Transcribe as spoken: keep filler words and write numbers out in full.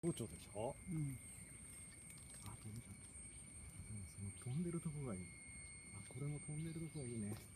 蝶々でしょ。 うん。 あ、飛んじゃった。うん、その飛んでるとこがいい。あ、これも飛んでるとこがいいね。